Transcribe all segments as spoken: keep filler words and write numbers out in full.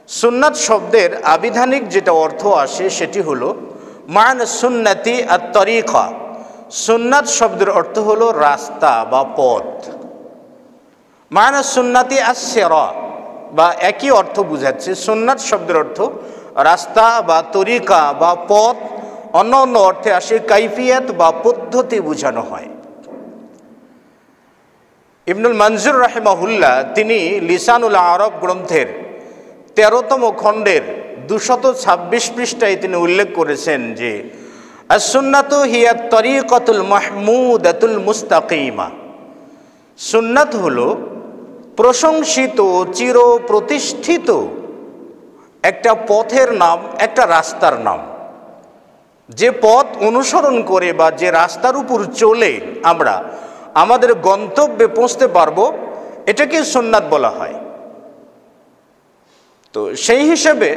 সুন্নাত শব্দের আবিধানিক যেটা অর্থ আসে সেটি হলো মান সুন্নতি আর তরিকা। সুন্নাত শব্দের অর্থ হলো রাস্তা বা পথ। মান সুন্নতি আর সেরা বা একই অর্থ বুঝাচ্ছে। সুন্নাত শব্দের অর্থ রাস্তা বা তরিকা বা পথ, অন্য অন্য অর্থে আসে কাইফিয়াত বা পদ্ধতি বোঝানো হয়। ইবনুল মনজুর রাহিমাহুল্লাহ তিনি লিসানুল আরব গ্রন্থের তেরোতম খণ্ডের দুশত ছাব্বিশ পৃষ্ঠায় তিনি উল্লেখ করেছেন যে as-সুন্নাতু হিয়া তরিকাতুল মাহমুদাতুল মুস্তাকিমা। সুন্নাত হলো প্রশংসিত চির প্রতিষ্ঠিত একটা পথের নাম, একটা রাস্তার নাম। যে পথ অনুসরণ করে বা যে রাস্তার উপর চলে আমরা আমাদের গন্তব্যে পৌঁছতে পারবো, এটাকে সুন্নাত বলা হয়। তো সেই হিসেবে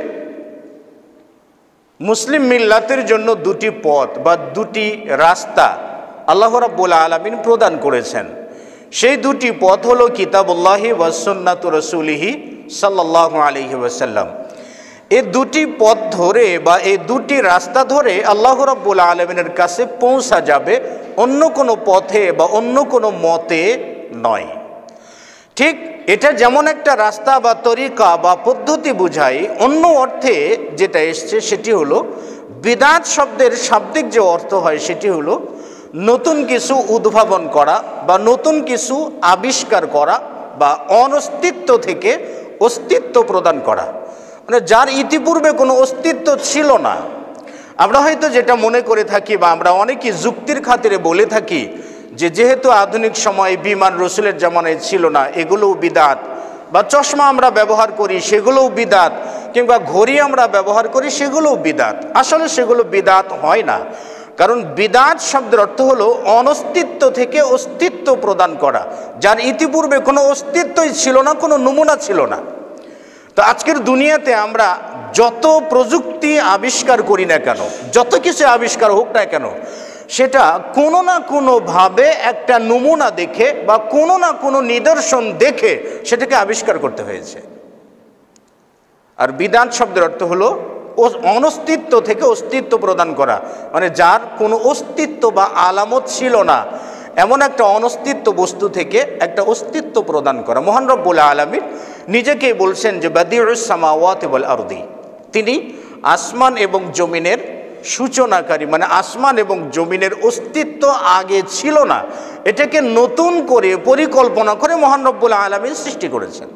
মুসলিম মিল্লাতের জন্য দুটি পথ বা দুটি রাস্তা আল্লাহ রাব্বুল আলামিন প্রদান করেছেন। সেই দুটি পথ হলো কিতাবুল্লাহি ওয়া সুন্নাতু রাসূলিহি সাল্লাল্লাহু আলাইহি ওয়াসাল্লাম। এই দুটি পথ ধরে বা এই দুটি রাস্তা ধরে আল্লাহ রাব্বুল আলামিনের কাছে পৌঁছা যাবে, অন্য কোনো পথে বা অন্য কোনো মতে নয়। ঠিক এটা যেমন একটা রাস্তা বা তরিকা বা পদ্ধতি বোঝায়, অন্য অর্থে যেটা এসছে সেটি হলো বিদআত শব্দের শাব্দিক যে অর্থ হয় সেটি হলো নতুন কিছু উদ্ভাবন করা বা নতুন কিছু আবিষ্কার করা বা অনস্তিত্ব থেকে অস্তিত্ব প্রদান করা, মানে যার ইতিপূর্বে কোনো অস্তিত্ব ছিল না। আমরা হয়তো যেটা মনে করে থাকি বা আমরা অনেকেই যুক্তির খাতিরে বলে থাকি যে যেহেতু আধুনিক সময়ে বিমান রসুলের জামানায় ছিল না, এগুলোও বিদআত, বা চশমা আমরা ব্যবহার করি সেগুলোও বিদআত, কিংবা ঘড়ি আমরা ব্যবহার করি সেগুলোও বিদআত। আসলে সেগুলো বিদআত হয় না, কারণ বিদআত শব্দের অর্থ হলো অনস্তিত্ব থেকে অস্তিত্ব প্রদান করা, যার ইতিপূর্বে কোনো অস্তিত্বই ছিল না, কোনো নমুনা ছিল না। তো আজকের দুনিয়াতে আমরা যত প্রযুক্তি আবিষ্কার করি না কেন, যত কিছু আবিষ্কার হোক না কেন, সেটা কোনো না কোনোভাবে একটা নমুনা দেখে বা কোনো না কোনো নিদর্শন দেখে সেটাকে আবিষ্কার করতে হয়েছে। আর বিদআত শব্দের অর্থ হলো অনস্তিত্ব থেকে অস্তিত্ব প্রদান করা, মানে যার কোনো অস্তিত্ব বা আলামত ছিল না, এমন একটা অনস্তিত্ব বস্তু থেকে একটা অস্তিত্ব প্রদান করা। মহান রব্বুল আলামিন নিজেকেই বলছেন যে বাদিউস সামাওয়াতি ওয়াল আরদি, তিনি আসমান এবং জমিনের সূচনাকারী, মানে আসমান এবং জমিনের অস্তিত্ব আগে ছিল না, এটাকে নতুন করে পরিকল্পনা করে মহান রব্বুল আলামিন সৃষ্টি করেছেন।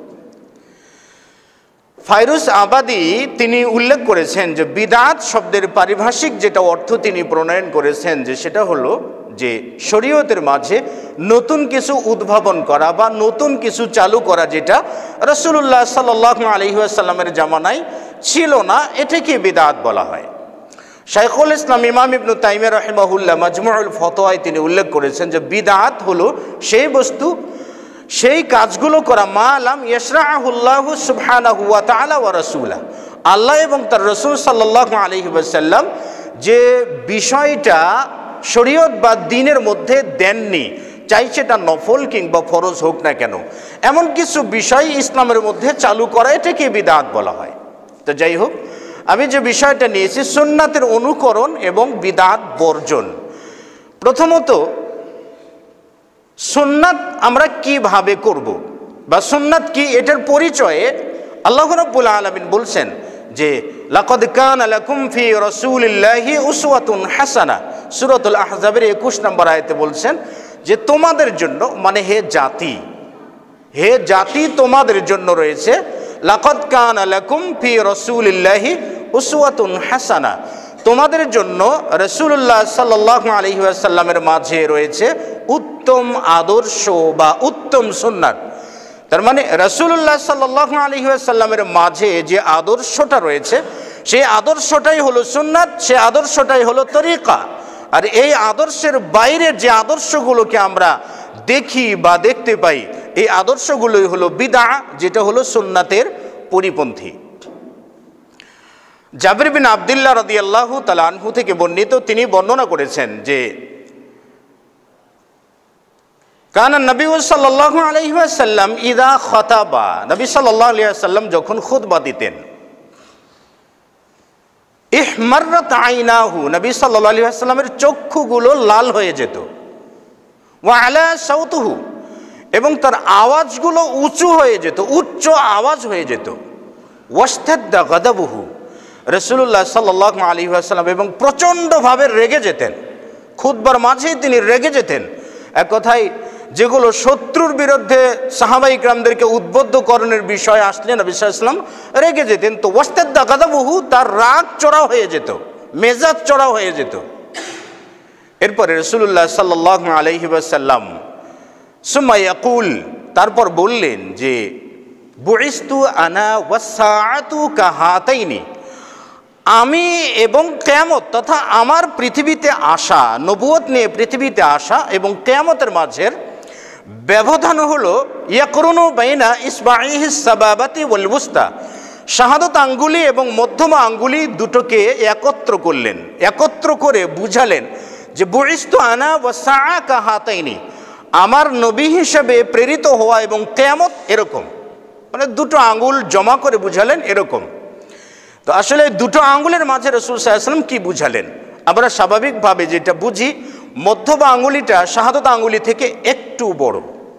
ফাইরুজ আবাদি তিনি উল্লেখ করেছেন যে বিদআত শব্দের পারিভাষিক যেটা অর্থ তিনি প্রণয়ন করেছেন যে সেটা হলো যে শরীয়তের মাঝে নতুন কিছু উদ্ভাবন করা বা নতুন কিছু চালু করা, যেটা রাসূলুল্লাহ সাল্লাল্লাহু আলাইহি ওয়াসাল্লামের জামানায় ছিল না, এটাকে বিদআত বলা হয়। শাইখুল ইসলাম ইমাম ইবনে তাইমিয়া রাহিমাহুল্লাহ মাজমুউল ফতোয়ায় তিনি উল্লেখ করেছেন যে বিদআত হলো সেই বস্তু, সেই কাজগুলো করা মা লাম ইয়াশরাহুল্লাহু সুবহানাহু ওয়া তাআলা ওয়া রাসূলা, আল্লাহ এবং তার রাসূল সাল্লাল্লাহু আলাইহি ওয়াসাল্লাম যে বিষয়টা শরীয়ত বা দ্বীনের মধ্যে দেননি, চাই সেটা নফল কিংবা ফরজ হোক না কেন, এমন কিছু বিষয় ইসলামের মধ্যে চালু করা, এটাকে বিদআত বলা হয়। তো যাই হোক, আমি যে বিষয়টা নিয়েছি সুন্নাতের অনুকরণ এবং বিদআত বর্জন। প্রথমত সুন্নাত আমরা কিভাবে করব বা সুন্নাত কি, এটার পরিচয়ে আল্লাহ রাব্বুল আলামিন বলছেন যে লাকাদ কানা লাকুম ফি রাসূলিল্লাহি উসওয়াতুন হাসানাহ, সূরাতুল আহজাবের একুশ নম্বর আয়াতে বলছেন যে তোমাদের জন্য, মানে হে জাতি, হে জাতি তোমাদের জন্য রয়েছে লাকাদ কানা লাকুম ফি রাসূলিল্লাহি উসওয়াতুন হাসানাহ, তোমাদের জন্য রাসূলুল্লাহ সাল্লাল্লাহু আলাইহি ওয়াসাল্লামের মাঝে রয়েছে উত্তম আদর্শ বা উত্তম সুন্নাত। তার মানে রাসূলুল্লাহ সাল্লাল্লাহু আলাইহি ওয়াসাল্লামের মাঝে যে আদর্শটা রয়েছে সেই আদর্শটাই হলো সুন্নাত, সেই আদর্শটাই হলো তরিকা। আর এই আদর্শের বাইরের যে আদর্শগুলোকে আমরা দেখি বা দেখতে পাই, এই আদর্শগুলোই হলো বিদআ, যেটা হলো সুন্নাতের পরিপন্থী। জাবির বিন আব্দুল্লাহ রাদিয়াল্লাহু তাআলা আনহু থেকে বর্ণিত, তিনি বর্ণনা করেছেন যে কানা নবী সাল্লাল্লাহু আলাইহি ওয়াসাল্লাম ইযা খাতাবা, নবী সাল্লাল্লাহু আলাইহি ওয়াসাল্লাম যখন খুতবা দিতেন, ইহমাররাত আইনাহু, নবী সাল্লাল্লাহু আলাইহি ওয়াসাল্লামের চক্ষুগুলো লাল হয়ে যেত। ওয়া আলা সাউতুহু, এবং তার আওয়াজগুলো উঁচু হয়ে যেত, উচ্চ আওয়াজ হয়ে যেত। ওয়াস্তাদ্দা গাদাবুহু, রাসূলুল্লাহ সাল্লাল্লাহু আলাইহি ওয়াসাল্লাম এবং প্রচণ্ডভাবে রেগে যেতেন, খুতবার মাঝেই তিনি রেগে যেতেন। এক কথায় যেগুলো শত্রুর বিরুদ্ধে সাহাবায়ে কিরামদেরকে উদ্বুদ্ধকরণের বিষয় আসলে নবী সাল্লাল্লাহু আলাইহি ওয়াসাল্লাম রেগে যেতেন। তো ওয়াস্তাদ্দা গাদাবুহু, তার রাগ চড়াও হয়ে যেত, মেজাজ চড়াও হয়ে যেত। এরপরে রাসূলুল্লাহ সাল্লাল্লাহু আলাইহি ওয়াসাল্লাম সুম্মা ইয়াকুল, তারপর বললেন যে বুইস্তু আনা ওয়াসসাআতু কাহাতাইনি, আমি এবং কিয়ামত তথা আমার পৃথিবীতে আসা, নবুয়ত নিয়ে পৃথিবীতে আসা এবং কিয়ামতের মাঝের ব্যবধান হলো ইয়াকরুনু বাইনা ইসবাইহিস সাবাবাতি ওয়াল বুস্তা, শাহাদাত আঙ্গুলি এবং মধ্যমা আঙ্গুলি দুটোকে একত্র করলেন, একত্র করে বুঝালেন যে বুইস্তু আনা ওয়াসসাআ কাহাতাইনি, আমার নবী হিসেবে প্রেরিত হওয়া এবং কিয়ামত এরকম, মানে দুটো আঙ্গুল জমা করে বুঝালেন এরকম। তো আসলে দুটো আঙ্গুলের মাঝে রাসূল সাল্লাল্লাহু আলাইহি ওয়াসাল্লাম কি বুঝালেন? আমরা স্বাভাবিকভাবে যেটা বুঝি, মধ্যমা আঙ্গুলিটা শাহাদাত আঙ্গুলি থেকে একটু বড়।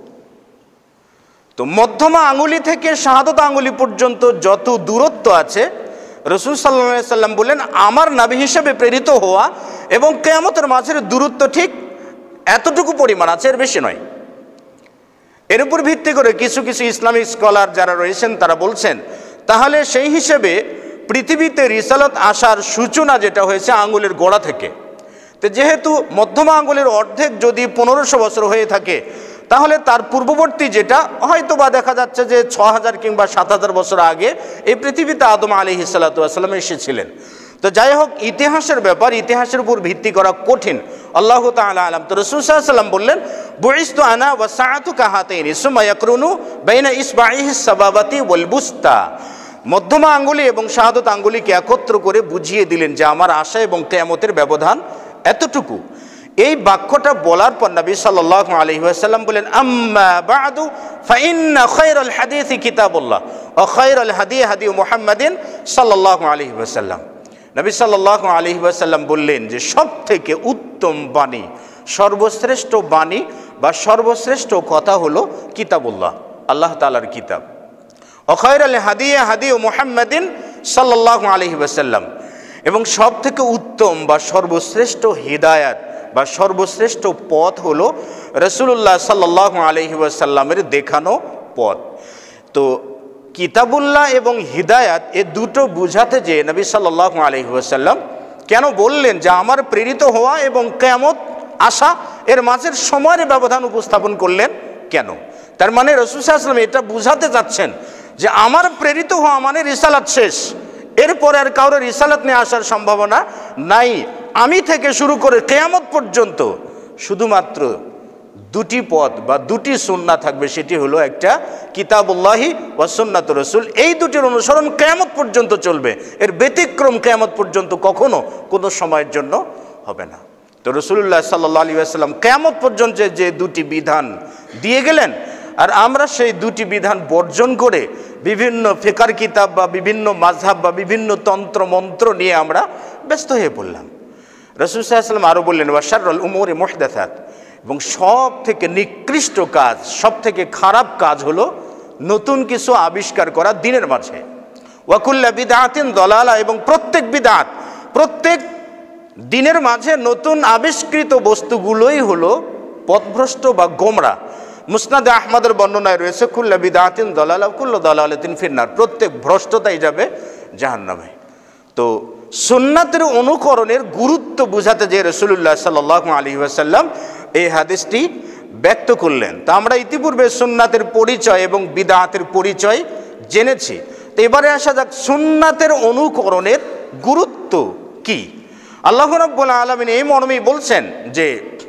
তো মধ্যমা আঙ্গুলি থেকে শাহাদাত আঙ্গুলি পর্যন্ত যত দূরত্ব আছে, রাসূল সাল্লাল্লাহু আলাইহি ওয়াসাল্লাম বললেন আমার নবী হিসেবে প্রেরিত হওয়া এবং কিয়ামতের মাঝের দূরত্ব ঠিক এতটুকু পরিমাণ আছে, এর বেশি নয়। এর উপর ভিত্তি করে কিছু কিছু ইসলামিক স্কলার যারা রয়েছেন তারা বলছেন তাহলে সেই হিসেবে পৃথিবীতে রিসালাত আসার সূচনা যেটা হয়েছে আঙ্গুলের গোড়া থেকে। তো যেহেতু মধ্যমা আঙ্গুলের অর্ধেক যদি পনেরোশো বছর হয়ে থাকে, তাহলে তার পূর্ববর্তী যেটা হয়তো বা দেখা যাচ্ছে যে ছ হাজার কিংবা সাত হাজার বছর আগে এই পৃথিবীতে আদম আলাইহিস সালাতু ওয়াস সালাম এসেছিলেন। তো যাই হোক, ইতিহাসের ব্যাপার, ইতিহাসের উপর ভিত্তি করা কঠিন, আল্লাহু তাআলা আলাম। তো রাসূল সাল্লাল্লাহু আলাইহি ওয়াসাল্লাম বললেন বুইস্তু আনা ওয়াসসাআতু কাহাতাইনি সুম্মা ইয়াকরুনু বাইনা ইসবাইহিস সাবাবাতি ওয়াল বুস্তা, মধ্যমা আঙ্গুলি এবং শাহাদাত আঙ্গুলিকে একত্র করে বুঝিয়ে দিলেন যে আমার আশা এবং কিয়ামতের ব্যবধান এতটুকু। এই বাক্যটা বলার পর নবী সাল্লাল্লাহু আলাইহি ওয়াসাল্লাম বলেন আম্মা বা'দু ফাইন্না খায়রাল হাদিসি কিতাবুল্লাহ ওয়া খায়রাল হাদি হাদি মুহাম্মাদিন সাল্লাল্লাহু আলাইহি ওয়াসাল্লাম। নবী সাল্লাল্লাহু আলাইহি ওয়াসাল্লাম বললেন যে সব থেকে উত্তম বাণী, সর্বশ্রেষ্ঠ বাণী বা সর্বশ্রেষ্ঠ কথা হলো কিতাবুল্লাহ, আল্লাহ তাআলার কিতাব। ওয়া খায়রাল হাদি হাদি মুহাম্মাদিন সাল্লাল্লাহু আলাইহি ওয়াসাল্লাম, এবং সব থেকে উত্তম বা সর্বশ্রেষ্ঠ হিদায়াত বা সর্বশ্রেষ্ঠ পথ হলো রাসূলুল্লাহ সাল্লাল্লাহু আলাইহি ওয়াসাল্লামের দেখানো পথ। তো কিতাবুল্লাহ এবং হিদায়াত এ দুটো বুঝাতে যে নবী সাল্লাল্লাহু আলাইহি ওয়াসাল্লাম কেন বললেন যে আমার প্রেরিত হওয়া এবং কিয়ামত আসা এর মাঝের সময়ের ব্যবধান উপস্থাপন করলেন কেন? তার মানে রাসূল সাল্লাল্লাহু আলাইহি ওয়াসাল্লাম এটা বুঝাতে যাচ্ছেন যে আমার প্রেরিত হওয়া মানে রিসালাত শেষ, এরপরে আর কারোর রিসালাত নিয়ে আসার সম্ভাবনা নাই। আমি থেকে শুরু করে কিয়ামত পর্যন্ত শুধুমাত্র দুটি পথ বা দুটি সুন্নাহ থাকবে, সেটি হলো একটা কিতাবুল্লাহি ওয়া সুন্নাতুর রাসূল। এই দুটির অনুসরণ কিয়ামত পর্যন্ত চলবে, এর ব্যতিক্রম কিয়ামত পর্যন্ত কখনো কোনো সময়ের জন্য হবে না। তো রাসূলুল্লাহ সাল্লাল্লাহু আলাইহি ওয়াসাল্লাম কিয়ামত পর্যন্ত যে দুটি বিধান দিয়ে গেলেন, আর আমরা সেই দুটি বিধান বর্জন করে বিভিন্ন ফিকার কিতাব বা বিভিন্ন মাযহাব বা বিভিন্ন তন্ত্র মন্ত্র নিয়ে আমরা ব্যস্ত হয়ে পড়লাম। রাসূল সাল্লাল্লাহু আলাইহি ওয়াসাল্লাম আরও বললেন ওয়া শাররুল উমুরি মুহদাসাত, এবং সব থেকে নিকৃষ্ট কাজ, সব থেকে খারাপ কাজ হলো নতুন কিছু আবিষ্কার করা দিনের মাঝে। ওয়া কুল্লু বিদআতিন দালালা, এবং প্রত্যেক বিদআত, প্রত্যেক দিনের মাঝে নতুন আবিষ্কৃত বস্তুগুলোই হলো পথভ্রষ্ট বা গোমরা। মুসনাদে আহমদের বর্ণনায় রয়েছে কুল্লু বিদআতিন দালালা ওয়া কুল্লু দালালাতিন ফিন্নার, প্রত্যেক ভ্রষ্টতাই যাবে জাহান্নামে। তো সুন্নাতের অনুকরণের গুরুত্ব বোঝাতে যে রাসূলুল্লাহ সাল্লাল্লাহু আলাইহি ওয়াসাল্লাম এই হাদিসটি ব্যক্ত করলেন। তা আমরা ইতিপূর্বে সুন্নাতের পরিচয় এবং বিদআতের পরিচয় জেনেছি। তো এবারে আসা যাক সুন্নাতের অনুকরণের গুরুত্ব কি। আল্লাহ রাব্বুল আলামিন এই মর্মেই বলছেন যে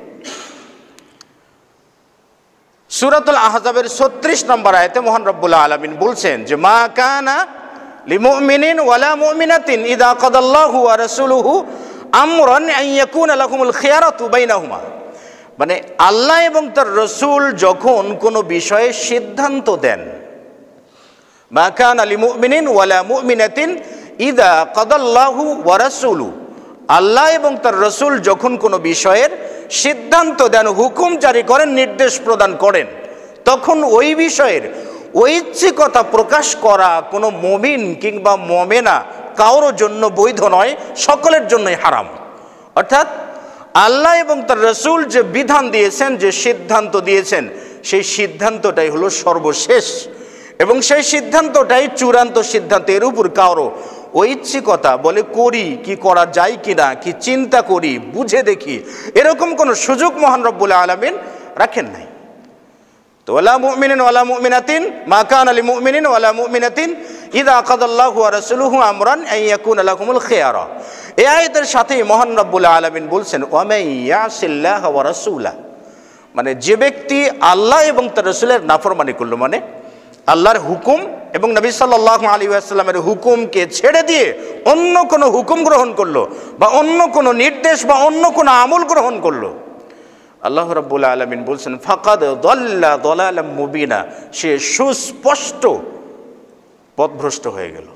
সূরাতুল আহজাবের ছত্রিশ নম্বর আয়াতে মহান রব্বুল আলামিন বলছেন যে মা কানা লিমুমিনিন ওয়ালা মুমিনাতিন ইযা কাদাল্লাহু ওয়া রাসূলুহু আমরান আন ইয়াকুনা লাহুমুল খিয়ারাতু বাইনাহুমা, মানে আল্লাহ এবং তার রসুল যখন কোনো বিষয়ে সিদ্ধান্ত দেন, মা কানা লিমুমিনিন ওয়ালা মুমিনাতিন ইদা কাদাল্লাহু ওয়া রাসূলু, আল্লাহ এবং তার রসুল যখন কোনো বিষয়ের সিদ্ধান্ত দেন, হুকুম জারি করেন, নির্দেশ প্রদান করেন, তখন ওই বিষয়ের ঐচ্ছিকতা প্রকাশ করা কোনো মুমিন কিংবা মুমিনা কারোর জন্য বৈধ নয়, সকলের জন্যই হারাম। অর্থাৎ আল্লাহ এবং তার রসুল যে বিধান দিয়েছেন, যে সিদ্ধান্ত দিয়েছেন, সেই সিদ্ধান্তটাই হলো সর্বশেষ এবং সেই সিদ্ধান্তটাই চূড়ান্ত সিদ্ধান্ত। এর উপর কারো ঐচ্ছিকতা বলে করি, কি করা যায় কিনা, কি চিন্তা করি, বুঝে দেখি, এরকম কোনো সুযোগ মহান রব্বুল আলামিন রাখেন নাই। তো ওয়ালা মুমিনিন ওয়ালা মুমিনাতিন মা কানা লিল মুমিনিন ওয়ালা মুমিনাতিন ইযা কাদাল্লাহু ওয়া রাসূলুহু আমরান আন ইয়াকুনা লাহুমুল খিয়ারা। এই আয়াতের সাথেই মহান রব্বুল আলামিন বলছেন ওয়া মান ইয়াসিল্লাহা ওয়া রাসূলা, মানে যে ব্যক্তি আল্লাহ এবং তার রাসূলের নাফরমানি করলো, মানে আল্লাহর হুকুম এবং নবী সাল্লাল্লাহু আলাইহি ওয়াসাল্লামের হুকুমকে ছেড়ে দিয়ে অন্য কোনো হুকুম গ্রহণ করলো বা অন্য কোনো নির্দেশ বা অন্য কোনো আমল গ্রহণ করলো, আল্লাহ রাব্বুল আলামিন বলছেন ফাকাদ দাল্লা দালালাম মুবিনা, সে সুস্পষ্ট পথভ্রষ্ট হয়ে গেল।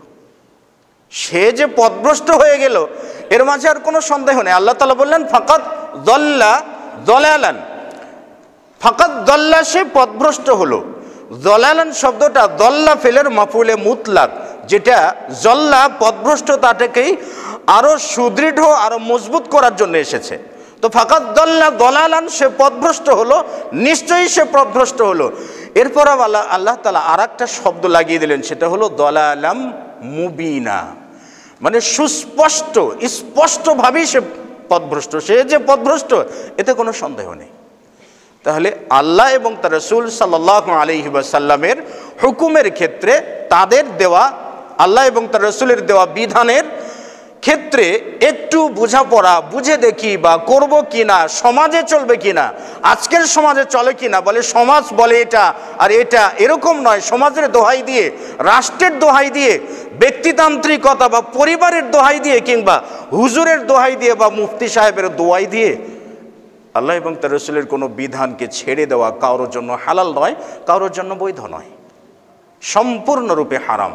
সে যে পথভ্রষ্ট হয়ে গেল এর মাঝে আর কোনো সন্দেহ নেই। আল্লাহ তাআলা বললেন ফাকাদ দাল্লা দালালান, ফাকাদ দাল্লা, সে পথভ্রষ্ট হলো। দলালান শব্দটা দল্লা ফেলের মাফুলে মুতলাক, যেটা জল্লা পথভ্রষ্টতাটাকেই আরো সুদৃঢ় আরো মজবুত করার জন্য এসেছে। তো ফাকাদ দল্লা দলালান, সে পথভ্রষ্ট হলো, নিশ্চয়ই সে পথভ্রষ্ট হলো। এরপর আল্লাহ আল্লাহ তাআলা আর একটা শব্দ লাগিয়ে দিলেন, সেটা হলো দলালাম মুবিনা, মানে সুস্পষ্ট স্পষ্টভাবেই সে পথভ্রষ্ট। সে যে পথভ্রষ্ট এতে কোনো সন্দেহ নেই। তাহলে আল্লাহ এবং তার রাসূল সাল্লাল্লাহু আলাইহি ওয়াসাল্লামের হুকুমের ক্ষেত্রে, তাদের দেওয়া আল্লাহ এবং তার রাসূলের দেওয়া বিধানের ক্ষেত্রে একটু বোঝাপড়া, বুঝে দেখি বা করব কিনা, সমাজে চলবে কিনা, আজকের সমাজে চলে কিনা, বলে সমাজ বলে এটা আর এটা এরকম নয়, সমাজের দোহাই দিয়ে, রাষ্ট্রের দোহাই দিয়ে, ব্যক্তিতান্ত্রিকতা বা পরিবারের দোহাই দিয়ে কিংবা হুজুরের দোহাই দিয়ে বা মুফতি সাহেবের দোহাই দিয়ে আল্লাহ এবং তার রাসূলের কোনো বিধানকে ছেড়ে দেওয়া কারোর জন্য হালাল নয়, কারোর জন্য বৈধ নয়, সম্পূর্ণরূপে হারাম।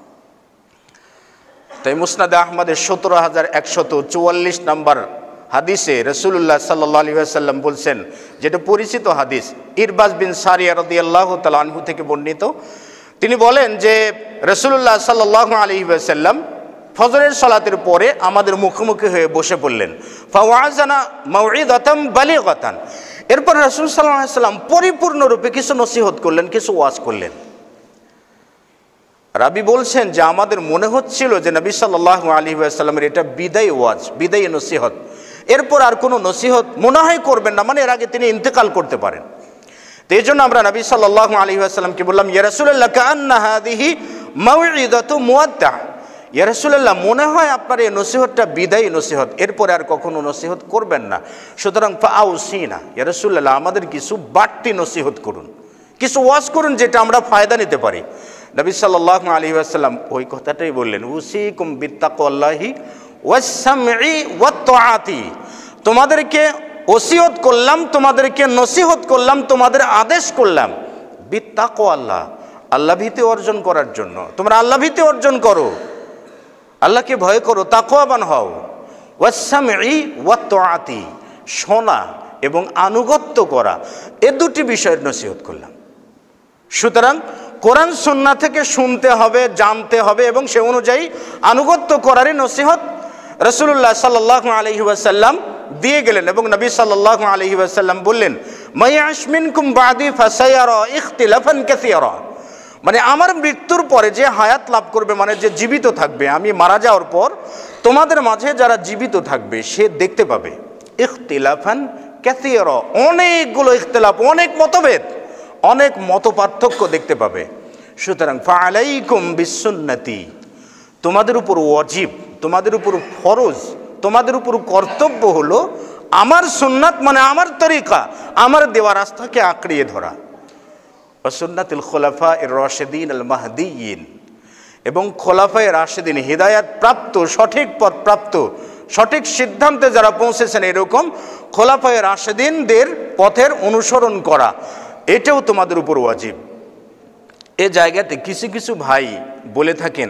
তাই মুসনাদে আহমদের সতেরো হাজার একশত চুয়াল্লিশ নম্বর হাদিসে রাসূলুল্লাহ সাল্লাল্লাহু আলাইহি ওয়াসাল্লাম বলছেন, যেটা পরিচিত হাদিস, ইরবাজ বিন সারিয়া রাদিয়াল্লাহু তাআলা আনহু থেকে বর্ণিত। তিনি বলেন যে রাসূলুল্লাহ সাল্লাল্লাহু আলাইহি ওয়াসাল্লাম ফজরের সালাতের পরে আমাদের মুখোমুখি হয়ে বসে পড়লেন। ফাওয়াজানা মাউইদাতাম বালিগাতান, এরপর রাসূল সাল্লাল্লাহু আলাইহি ওয়াসাল্লাম পরিপূর্ণরূপে কিছু নসিহত করলেন, কিছু ওয়াজ করলেন। রাবি বলছেন যে আমাদের মনে হচ্ছিল যে নবী সাল্লাল্লাহু আলাইহি ওয়াসাল্লামের এটা বিদায় ওয়াজ, বিদায় নসিহত, এরপর আর কোনো নসিহত মনে হয় করবেন না, মানে এর আগে তিনি ইন্তেকাল করতে পারেন। তো এই জন্য আমরা নবী সাল্লাল্লাহু আলাইহি ওয়াসাল্লামকে বললাম, ইয়া রাসূলুল্লাহ কাআন্না হাযিহি মাউইদাতু মুওয়াদ্দা, ইয়া রাসূলুল্লাহ মনে হয় আপনার এই নসিহতটা বিদায়ী নসিহত, এরপরে আর কখনো নসিহত করবেন না, সুতরাং ফাআউসিনা, ইয়া রাসূলুল্লাহ আমাদের কিছু বাড়তি নসিহত করুন, কিছু ওয়াজ করুন যেটা আমরা ফায়দা নিতে পারি। নবী সাল্লাল্লাহু আলাইহি ওয়াসাল্লাম ওই কথাটাই বললেন, উসিকুম বিত্তাকওয়াল্লাহি ওয়াস সামঈ ওয়াত তাআতি, তোমাদেরকে ওসিয়ত করলাম, তোমাদেরকে নসিহত করলাম, তোমাদের আদেশ করলাম বিত্তাকওয়াল্লাহ, আল্লাহ ভীতি অর্জন করার জন্য। তোমরা আল্লাহ ভীতি অর্জন করো, আল্লাহকে ভয় করো, তাকওয়াবান হও। ওয়াস সামঈ ওয়াত তাআতি, শোনা এবং আনুগত্য করা, এ দুটি বিষয়ের নসিহত করলাম। সুতরাং কোরআন সুন্নাহ থেকে শুনতে হবে, জানতে হবে এবং সে অনুযায়ী আনুগত্য করারই নসিহত রাসূলুল্লাহ সাল্লাল্লাহু আলাইহি ওয়াসাল্লাম দিয়ে গেলেন। এবং নবী সাল্লাল্লাহু আলাইহি ওয়াসাল্লাম বললেন, মাইয়াশ মিনকুম বাদি ফাসায়ারা ইখতিলাফান কাসীরা, মানে আমার মৃত্যুর পরে যে হায়াত লাভ করবে, মানে যে জীবিত থাকবে, আমি মারা যাওয়ার পর তোমাদের মাঝে যারা জীবিত থাকবে সে দেখতে পাবে ইখতিলাফান কাসীরা, অনেকগুলো ইখতিলাফ, অনেক মতভেদ, অনেক মত পার্থক্য দেখতে পাবে। সুতরাং ফাআলাইকুম বিসুন্নতি, তোমাদের উপর ওয়াজিব, তোমাদের উপর ফরজ, তোমাদের উপর কর্তব্য হলো আমার সুন্নাত, মানে আমার তরিকা, আমার দেওয়া রাস্তাকে আঁকড়িয়ে ধরা। ওয়া সুন্নাতুল খুলাফায়ে রাশিদিন আল মাহদিয়িন, এবং খোলাফায়ে রাশিদিন, হিদায়াত প্রাপ্ত, সঠিক পথ প্রাপ্ত, সঠিক সিদ্ধান্তে যারা পৌঁছেছেন এরকম খোলাফায়ে রাশিদিনদের পথের অনুসরণ করা, এটাও তোমাদের উপর ওয়াজিব। এ জায়গাতে কিছু কিছু ভাই বলে থাকেন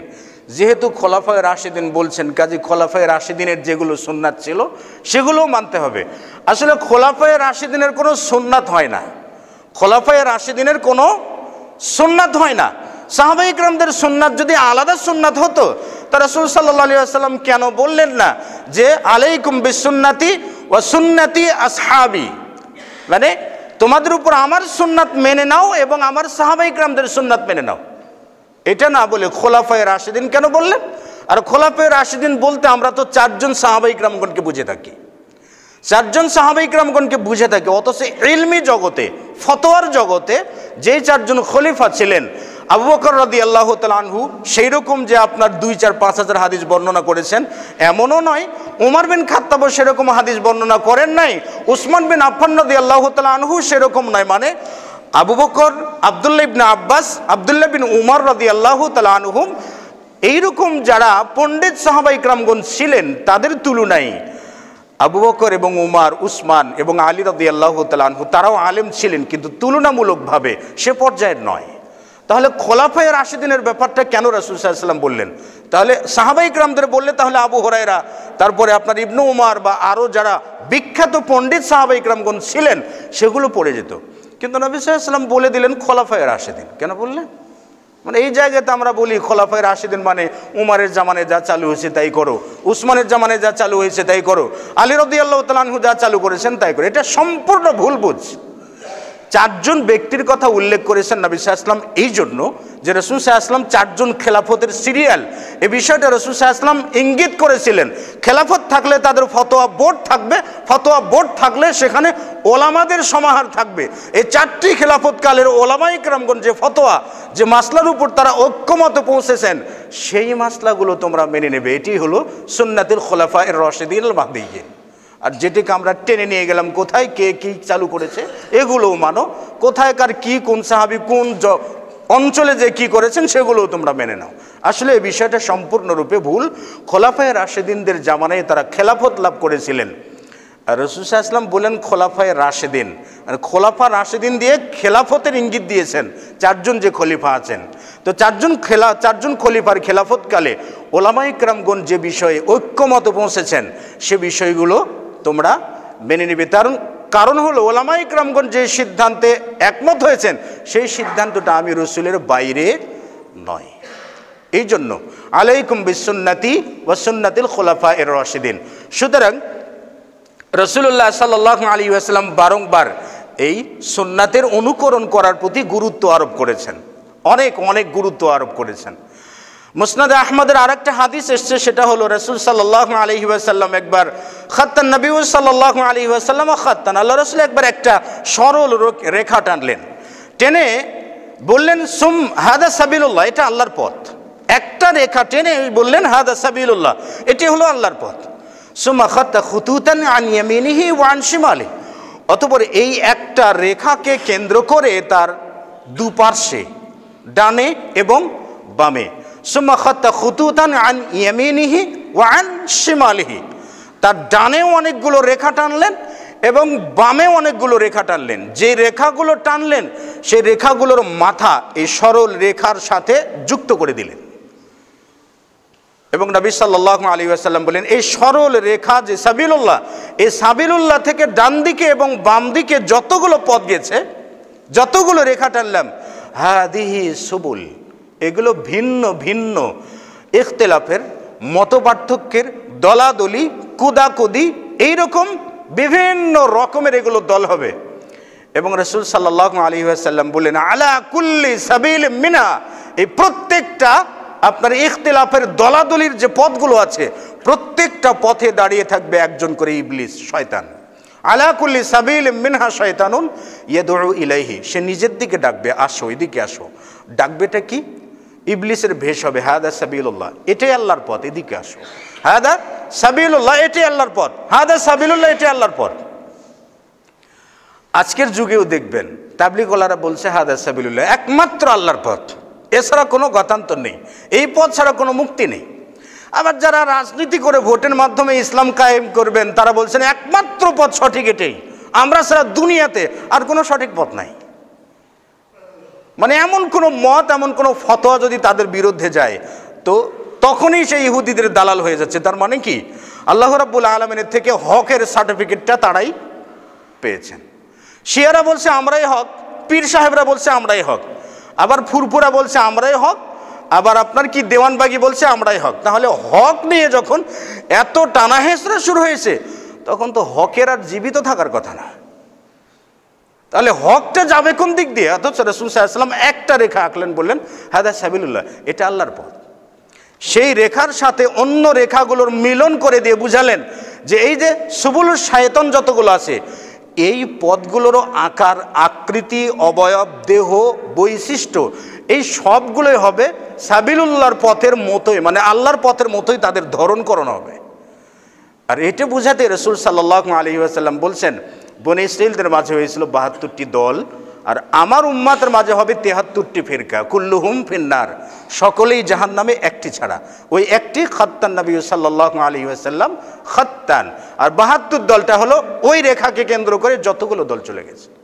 যেহেতু খোলাফায়ে রাশিদিন বলছেন, কাজী খোলাফায়ে রাশিদিনের যেগুলো সুন্নাত ছিল সেগুলোও মানতে হবে। আসলে খোলাফায়ে রাশিদিনের কোনো সুন্নাত হয় না, খোলাফায়ে রাশিদিনের কোনো সুন্নাত হয় না। সাহাবায়ে ইকরামদের সুন্নাত যদি আলাদা সুন্নাত হতো তা রাসূল সাল্লাল্লাহু আলাইহি ওয়াসাল্লাম কেন বললেন না যে আলাইকুম বিসুন্নতি ওয়া সুন্নতি আসহাবি, মানে তোমাদের উপর আমার সুন্নাত মেনে নাও এবং আমার সাহাবায়ে ইকরামদের সুন্নাত মেনে নাও, এটা না বলে খোলাফায়ে রাশিদিন কেন বললেন? আর খোলাফায়ে রাশিদিন বলতে আমরা তো চারজন সাহাবায়ে ইকরামগণকে বুঝে থাকি, চারজন সাহাবায়ে ইকরামগণকে বুঝে থাকি। অথচ ইলমি জগতে, ফতোয়ার জগতে যেই চারজন খলিফা ছিলেন, আবু বকর রাদিয়াল্লাহু তাআলা আনহু সেই রকম যে আপনার দুই চার পাঁচ হাজার হাদিস বর্ণনা করেছেন এমনও নয়, উমর বিন খাত্তাবও সেরকম হাদিস বর্ণনা করেন নাই, উসমান বিন আফফান রাদিয়াল্লাহু তাআলা আনহু সেরকম নয়। মানে আবু বকর, আব্দুল্লাহ ইবনে আব্বাস, আব্দুল্লাহ বিন উমর রাদিয়াল্লাহু তাআলা আনহুম এইরকম যারা পণ্ডিত সাহাবায়ে ইকরামগণ ছিলেন তাদের তুলনায় আবু বকর এবং উমর, উসমান এবং আলী রাদিয়াল্লাহু তাআলা আনহু তারাও আলেম ছিলেন, কিন্তু তুলনামূলকভাবে সে পর্যায়ের নয়। তাহলে খোলাফায়ে রাশিদিনের ব্যাপারটা কেন রাসূল সাল্লাল্লাহু আলাইহি ওয়াসাল্লাম বললেন? তাহলে সাহাবায়ে ইকরামদের বললে তাহলে আবু হুরায়রা, তারপরে আপনার ইবনু উমর বা আরও যারা বিখ্যাত পণ্ডিত সাহাবায়ে ইকরামগণ ছিলেন সেগুলো পড়ে যেত। কিন্তু নবী সাল্লাল্লাহু আলাইহি ওয়াসাল্লাম বলে দিলেন খোলাফায়ে রাশিদিন। কেন বললেন? মানে এই জায়গাতে আমরা বলি খোলাফায়ে রাশিদিন মানে উমরের জামানে যা চালু হয়েছে তাই করো, উসমানের জামানে যা চালু হয়েছে তাই করো, আলী রাদিয়াল্লাহু তাআলা আনহু যা চালু করেছেন তাই করো। এটা সম্পূর্ণ ভুল বুঝ। চারজন ব্যক্তির কথা উল্লেখ করেছেন নবী সাল্লাল্লাহু আলাইহি ওয়াসাল্লাম এই জন্য যে রাসূল সাল্লাল্লাহু আলাইহি ওয়াসাল্লাম চারজন খেলাফতের সিরিয়াল, এই বিষয়টা রাসূল সাল্লাল্লাহু আলাইহি ওয়াসাল্লাম ইঙ্গিত করেছিলেন। খেলাফত থাকলে তাদের ফতোয়া বোর্ড থাকবে, ফতোয়া বোর্ড থাকলে সেখানে ওলামাদের সমাহার থাকবে। এই চারটি খেলাফতকালের ওলামায়ে কেরামগণ যে ফতোয়া, যে মাসলার উপর তারা ঐক্যমতে পৌঁছেছেন সেই মাসলাগুলো তোমরা মেনে নেবে। এটি হলো সুন্নাতুল খুলাফায়ে রাশিদিন আল মাহদিয়্যিন। আর যেটিকে আমরা টেনে নিয়ে গেলাম কোথায় কে কি চালু করেছে এগুলোও মানো, কোথায় কার কি, কোন সাহাবী কোন অঞ্চলে যে কি করেছেন সেগুলোও তোমরা মেনে নাও। আসলে এই বিষয়টা সম্পূর্ণরূপে ভুল। খোলাফায়ে রাশিদিনদের জামানায় তারা খেলাফত লাভ করেছিলেন। আর রাসূল সাল্লাল্লাহু আলাইহি ওয়াসাল্লাম বলেন খোলাফায়ে রাশিদিন, আর খোলাফা রাশিদিন দিয়ে খেলাফতের ইঙ্গিত দিয়েছেন চারজন যে খলিফা আছেন। তো চারজন খেলা চারজন খলিফার খেলাফতকালে ওলামায়ে কেরামগণ যে বিষয়ে ঐক্যমত পৌঁছেছেন সে বিষয়গুলো তোমরা মেনে নেবে। কারণ কারণ হলো ওলামায়ে কেরামগণ যে সিদ্ধান্তে একমত হয়েছেন সেই সিদ্ধান্তটা আমি রাসূলের বাইরে নয়। এই জন্য আলাইকুম বিসুন্নতি ওয়া সুন্নাতিল খুলাফায়ে রাশিদিন। সুতরাং রাসূলুল্লাহ সাল্লাল্লাহু আলাইহি ওয়াসাল্লাম বারংবার এই সুন্নাতের অনুকরণ করার প্রতি গুরুত্ব আরোপ করেছেন, অনেক অনেক গুরুত্ব আরোপ করেছেন। মুসনাদে আহমদের আরেকটা হাদিস এসছে, সেটা হলো রাসূল সাল্লাল্লাহু আলাইহি ওয়াসাল্লাম একবার খাত্তান নবী সাল্লাল্লাহু আলাইহি ওয়াসাল্লাম খাত্তান, আল্লাহ রাসূল একবার একটা সরল রেখা টানলেন, টেনে বললেন সুম হাদা সাবিলুল্লাহ, এটা আল্লাহর পথ। একটা রেখা টেনে বললেন হাদা সাবিলুল্লাহ, এটি হলো আল্লাহর পথ। সুম্মা খাত্তা খুতুতান আন ইয়ামিনিহি ওয়া আন শিমালিহি, অতঃপর এই একটা রেখাকে কেন্দ্র করে তার দুপার্শ্বে ডানে এবং বামে, সুম্মা খাত্তা খুতুতান আন ইয়ামিনিহি ওয়া আন শিমালিহি, তার ডানেও অনেকগুলো রেখা টানলেন এবং বামেও অনেকগুলো রেখা টানলেন। যে রেখাগুলো টানলেন সেই রেখাগুলোর মাথা এই সরল রেখার সাথে যুক্ত করে দিলেন এবং নবী সাল্লাল্লাহু আলাইহি ওয়াসাল্লাম বলেন এই সরল রেখা যে সাবিলুল্লাহ, এই সাবিলুল্লাহ থেকে ডান দিকে এবং বাম দিকে যতগুলো পথ গেছে, যতগুলো রেখা টানলাম, হাদিহি সুবুল, এগুলো ভিন্ন ভিন্ন ইখতিলাফের, মতপার্থক্যের, দলাদলি, কুদাকুদি, এইরকম বিভিন্ন রকমের এগুলো দল হবে। এবং রাসূল সাল্লাল্লাহু আলাইহি ওয়াসাল্লাম বলেন আলা কুল্লি সাবিল মিনা, এই প্রত্যেকটা আপনার ইখতিলাফের দলাদলির যে পথগুলো আছে প্রত্যেকটা পথে দাঁড়িয়ে থাকবে একজন করে ইবলিস, শয়তান। আলা কুল্লি সাবিল মিনহা শয়তানুন ইয়াদউ ইলাইহি, সে নিজের দিকে ডাকবে, আসো এদিকে আসো। ডাকবেটা কি? ইবলিসের ভেষ হবে, হাদা সাবিলুল্লাহ, এটাই আল্লাহর পথ, এদিকে আসো। হাদা সাবিলুল্লাহ, এটাই আল্লাহর পথ, হাদা সাবিলুল্লাহ, এটাই আল্লাহর পথ। আজকের যুগেও দেখবেন তাবলীগওয়ালারা বলছে হাদা সাবিলুল্লাহ, একমাত্র আল্লাহর পথ, এছাড়া কোনো গতান্তর নেই, এই পথ ছাড়া কোনো মুক্তি নেই। আবার যারা রাজনীতি করে ভোটের মাধ্যমে ইসলাম কায়েম করবেন তারা বলছেন একমাত্র পথ সঠিক এটাই, আমরা ছাড়া দুনিয়াতে আর কোনো সঠিক পথ নাই। মানে এমন কোনো মত, এমন কোনো ফতোয়া যদি তাদের বিরুদ্ধে যায় তো তখনই সেই ইহুদিদের দালাল হয়ে যাচ্ছে। তার মানে কি, আল্লাহ রাব্বুল আলামিনের থেকে হকের সার্টিফিকেটটা তারাই পেয়েছেন। শিয়ারা বলছে আমরাই হক, পীর সাহেবরা বলছে আমরাই হক, আবার ফুরফুরা বলছে আমরাই হক, আবার আপনার কি দেওয়ানবাগি বলছে আমরাই হক। তাহলে হক নিয়ে যখন এত টানাহেঁচড়া শুরু হয়েছে, তখন তো হকের আর জীবিত থাকার কথা না। তাহলে হকটা যাবে কোন দিক দিয়ে? অথচ রাসূল সাল্লাল্লাহু আলাইহি ওয়াসাল্লাম একটা রেখা আঁকলেন, বললেন হাদা সাবিলুল্লাহ, এটা আল্লাহর পথ। সেই রেখার সাথে অন্য রেখাগুলোর মিলন করে দিয়ে বুঝালেন যে এই যে সুবুলুশ শায়তান যতগুলো আছে, এই পথগুলোরও আকার, আকৃতি, অবয়ব, দেহ, বৈশিষ্ট্য, এই সবগুলোই হবে সাবিলুল্লাহর পথের মতোই, মানে আল্লাহর পথের মতোই তাদের ধরন করণ হবে। আর এটা বুঝাতে রাসূল সাল্লাল্লাহু আলাইহি ওয়াসাল্লাম বলছেন, বনী ইসরাঈলদের মাঝে হয়েছিল বাহাত্তরটি দল, আর আমার উম্মাতের মাঝে হবে তেহাত্তরটি ফিরকা, কুল্লুহুম ফিন্নার, সকলেই জাহান্নামে একটি ছাড়া। ওই একটি খাত্তান নবী সাল্লাল্লাহু আলাইহি ওয়াসাল্লাম খাত্তান, আর বাহাত্তর দলটা হলো ওই রেখাকে কেন্দ্র করে যতগুলো দল চলে গেছে।